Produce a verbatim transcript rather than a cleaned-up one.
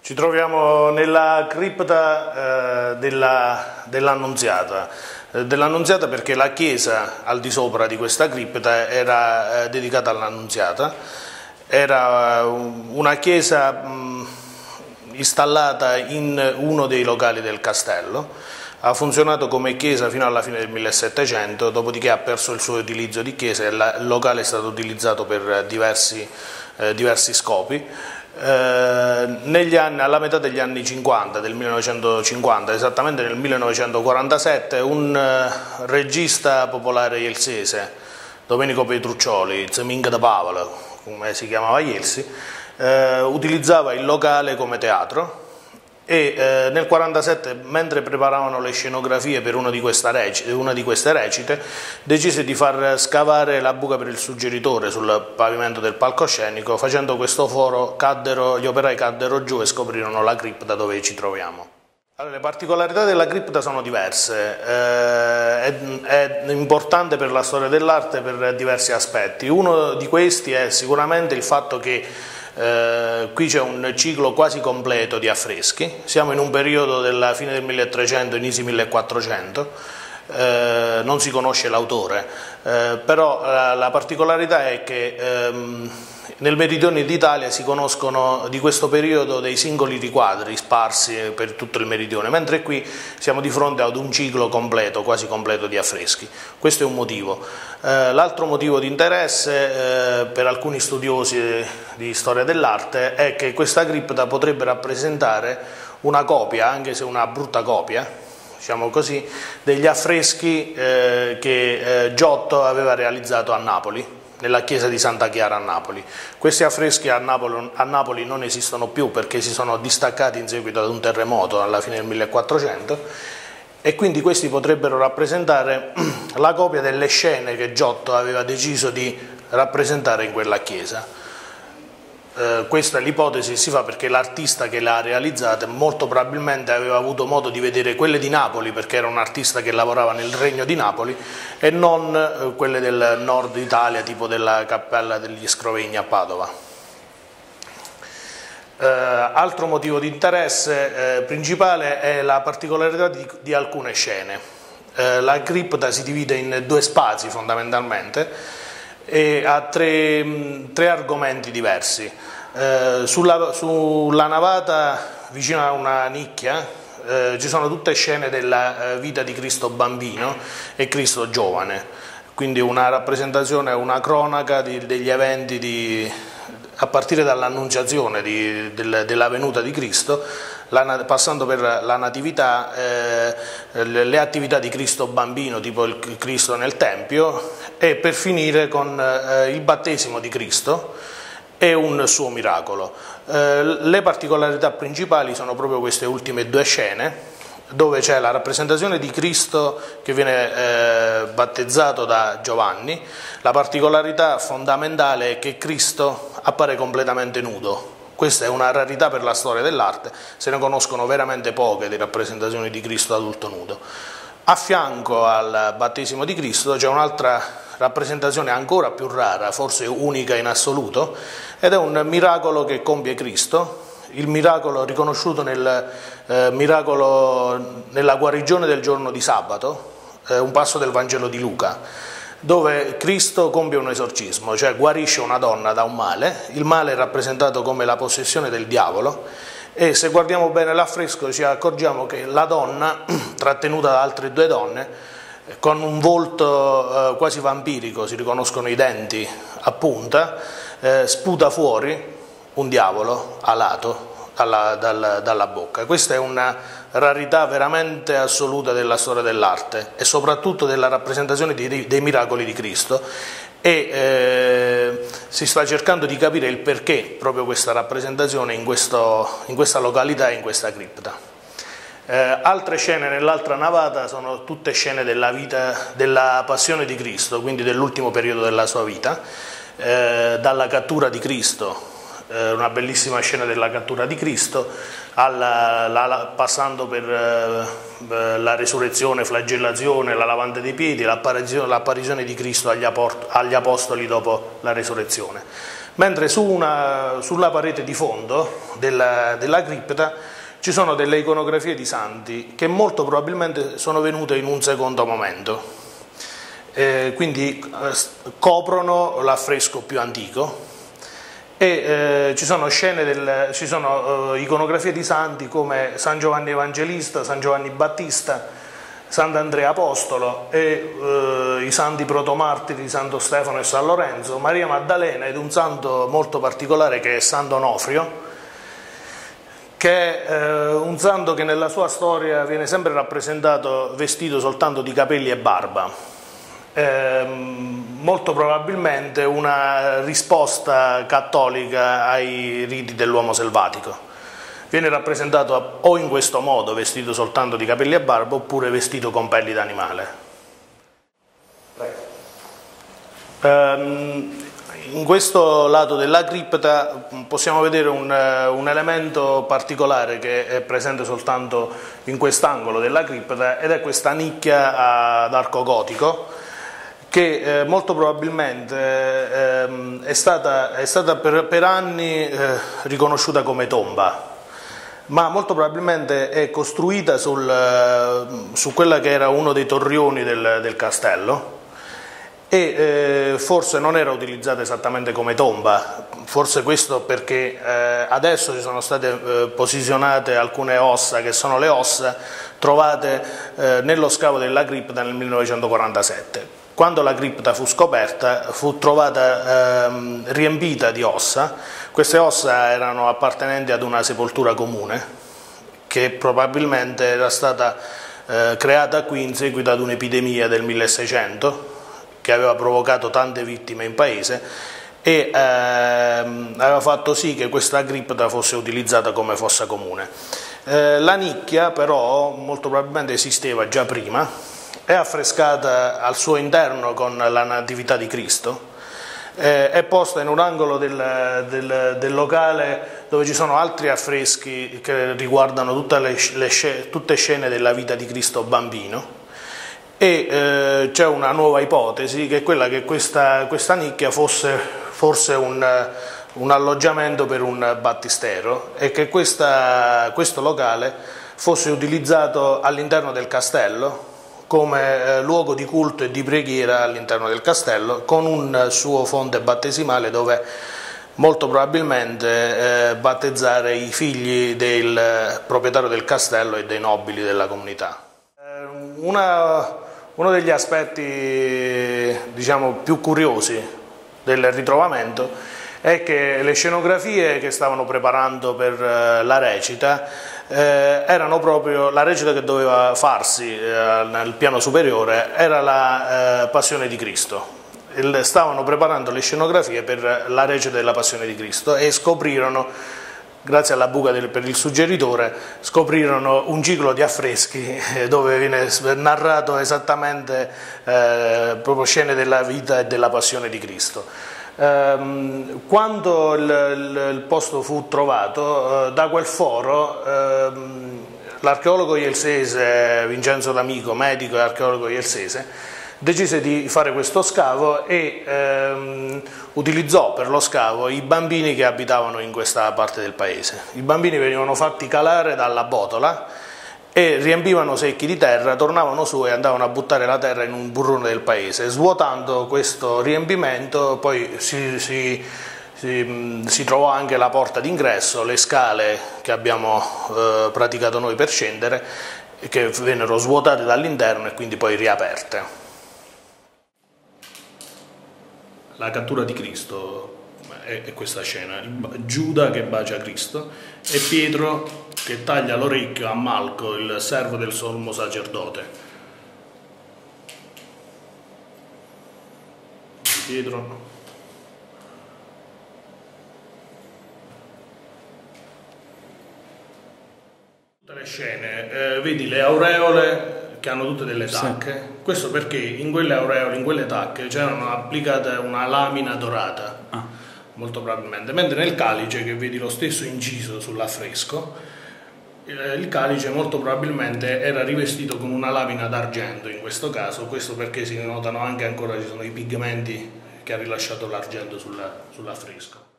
Ci troviamo nella cripta eh, dell'Annunziata, dell eh, dell'Annunziata perché la chiesa al di sopra di questa cripta era eh, dedicata all'Annunziata, era una chiesa mh, installata in uno dei locali del castello, ha funzionato come chiesa fino alla fine del millesettecento, dopodiché ha perso il suo utilizzo di chiesa e il locale è stato utilizzato per diversi, eh, diversi scopi. Eh, negli anni, alla metà degli anni cinquanta, del millenovecentocinquanta, esattamente nel millenovecentoquarantasette, un eh, regista popolare ielsese, Domenico Petruccioli, Zeminga da Paolo, come si chiamava Ielsi, eh, utilizzava il locale come teatro e eh, nel quarantasette, mentre preparavano le scenografie per una di, recite, una di queste recite, decise di far scavare la buca per il suggeritore sul pavimento del palcoscenico. Facendo questo foro, caddero, gli operai caddero giù e scoprirono la cripta dove ci troviamo. Allora, le particolarità della cripta sono diverse, eh, è, è importante per la storia dell'arte per diversi aspetti. Uno di questi è sicuramente il fatto che Eh, qui c'è un ciclo quasi completo di affreschi, siamo in un periodo della fine del milletrecento, inizi millequattrocento, eh, non si conosce l'autore, eh, però la, la particolarità è che ehm, nel meridione d'Italia si conoscono di questo periodo dei singoli riquadri sparsi per tutto il meridione, mentre qui siamo di fronte ad un ciclo completo, quasi completo di affreschi. Questo è un motivo. Eh, l'altro motivo di interesse eh, per alcuni studiosi di storia dell'arte è che questa cripta potrebbe rappresentare una copia, anche se una brutta copia, diciamo così, degli affreschi eh, che eh, Giotto aveva realizzato a Napoli, nella chiesa di Santa Chiara a Napoli. Questi affreschi a Napoli, a Napoli non esistono più perché si sono distaccati in seguito ad un terremoto alla fine del millequattrocento e quindi questi potrebbero rappresentare la copia delle scene che Giotto aveva deciso di rappresentare in quella chiesa. Eh, questa è l'ipotesi, si fa perché l'artista che l'ha realizzata molto probabilmente aveva avuto modo di vedere quelle di Napoli, perché era un artista che lavorava nel Regno di Napoli, e non eh, quelle del nord Italia, tipo della Cappella degli Scrovegni a Padova. Eh, altro motivo di interesse eh, principale è la particolarità di, di alcune scene. Eh, la cripta si divide in due spazi fondamentalmente e ha tre, tre argomenti diversi. Eh, sulla, sulla navata vicino a una nicchia eh, ci sono tutte scene della eh, vita di Cristo bambino e Cristo giovane, quindi una rappresentazione, una cronaca di, degli eventi di, a partire dall'annunciazione del, della venuta di Cristo, la, passando per la natività, eh, le, le attività di Cristo bambino, tipo il Cristo nel Tempio, e per finire con eh, il battesimo di Cristo e un suo miracolo. Eh, le particolarità principali sono proprio queste ultime due scene, dove c'è la rappresentazione di Cristo che viene eh, battezzato da Giovanni. La particolarità fondamentale è che Cristo appare completamente nudo. Questa è una rarità per la storia dell'arte, se ne conoscono veramente poche di rappresentazioni di Cristo adulto nudo. A fianco al battesimo di Cristo c'è un'altra rappresentazione ancora più rara, forse unica in assoluto, ed è un miracolo che compie Cristo, il miracolo riconosciuto nel eh, miracolo nella guarigione del giorno di sabato, eh, un passo del Vangelo di Luca, dove Cristo compie un esorcismo, cioè guarisce una donna da un male. Il male è rappresentato come la possessione del diavolo e se guardiamo bene l'affresco ci accorgiamo che la donna, trattenuta da altre due donne, con un volto eh, quasi vampirico, si riconoscono i denti a punta, eh, sputa fuori un diavolo alato dalla, dalla, dalla bocca. Questa è una rarità veramente assoluta della storia dell'arte e soprattutto della rappresentazione di, dei miracoli di Cristo, e eh, si sta cercando di capire il perché proprio questa rappresentazione in, questo, in questa località e in questa cripta. Eh, altre scene nell'altra navata sono tutte scene della vita, della passione di Cristo, quindi dell'ultimo periodo della sua vita, eh, dalla cattura di Cristo, eh, una bellissima scena della cattura di Cristo, alla, la, passando per eh, la resurrezione, flagellazione, la lavanda dei piedi, l'apparizione, l'apparizione di Cristo agli, agli apostoli dopo la resurrezione. mentre su una, sulla parete di fondo della, della cripta ci sono delle iconografie di santi che molto probabilmente sono venute in un secondo momento, eh, quindi eh, coprono l'affresco più antico. E eh, ci sono scene del, ci sono eh, iconografie di santi come San Giovanni Evangelista, San Giovanni Battista, Sant'Andrea Apostolo e eh, i santi protomartiri Santo Stefano e San Lorenzo, Maria Maddalena ed un santo molto particolare che è San Donofrio, che è eh, un santo che nella sua storia viene sempre rappresentato vestito soltanto di capelli e barba. Eh, molto probabilmente una risposta cattolica ai riti dell'uomo selvatico. Viene rappresentato o in questo modo, vestito soltanto di capelli e barba, oppure vestito con pelli d'animale. Eh, in questo lato della cripta possiamo vedere un, un elemento particolare che è presente soltanto in quest'angolo della cripta, ed è questa nicchia ad arco gotico, che eh, molto probabilmente eh, è stata, è stata per, per anni eh, riconosciuta come tomba, ma molto probabilmente è costruita sul, su quella che era uno dei torrioni del, del castello, e eh, forse non era utilizzata esattamente come tomba, forse questo perché eh, adesso ci sono state eh, posizionate alcune ossa che sono le ossa trovate eh, nello scavo della cripta nel millenovecentoquarantasette. Quando la cripta fu scoperta fu trovata ehm, riempita di ossa. Queste ossa erano appartenenti ad una sepoltura comune che probabilmente era stata eh, creata qui in seguito ad un'epidemia del milleseicento che aveva provocato tante vittime in paese e ehm, aveva fatto sì che questa cripta fosse utilizzata come fossa comune. Eh, la nicchia però molto probabilmente esisteva già prima, è affrescata al suo interno con la Natività di Cristo, eh, è posta in un angolo del, del, del locale dove ci sono altri affreschi che riguardano tutte le, le tutte scene della vita di Cristo bambino, e eh, c'è una nuova ipotesi che è quella che questa, questa nicchia fosse forse un, un alloggiamento per un battistero e che questa, questo locale fosse utilizzato all'interno del castello come eh, luogo di culto e di preghiera all'interno del castello, con un suo fonte battesimale dove molto probabilmente eh, battezzare i figli del proprietario del castello e dei nobili della comunità. Eh, una, uno degli aspetti, diciamo, più curiosi del ritrovamento è che le scenografie che stavano preparando per eh, la recita Eh, erano proprio la recita che doveva farsi eh, nel piano superiore, era la eh, Passione di Cristo. Il, stavano preparando le scenografie per la recita della Passione di Cristo e scoprirono, grazie alla buca del, per il suggeritore, scoprirono un ciclo di affreschi eh, dove viene narrato esattamente eh, proprio scene della vita e della Passione di Cristo. Quando il, il, il posto fu trovato, da quel foro l'archeologo ielsese Vincenzo D'Amico, medico e archeologo ielsese, decise di fare questo scavo e ehm, utilizzò per lo scavo i bambini che abitavano in questa parte del paese. I bambini venivano fatti calare dalla botola e riempivano secchi di terra, tornavano su e andavano a buttare la terra in un burrone del paese. Svuotando questo riempimento poi si, si, si, si trovò anche la porta d'ingresso, le scale che abbiamo eh, praticato noi per scendere, che vennero svuotate dall'interno e quindi poi riaperte. La cattura di Cristo è questa scena, Giuda che bacia Cristo e Pietro che taglia l'orecchio a Malco, il servo del sommo sacerdote. Pietro. Tutte le scene, eh, vedi le aureole che hanno tutte delle tacche, sì. Questo perché in quelle aureole, in quelle tacche c'erano applicate una lamina dorata. Ah. Molto probabilmente, mentre nel calice, che vedi lo stesso inciso sull'affresco, il calice molto probabilmente era rivestito con una lamina d'argento in questo caso, questo perché si notano anche ancora, ci sono i pigmenti che ha rilasciato l'argento sull'affresco.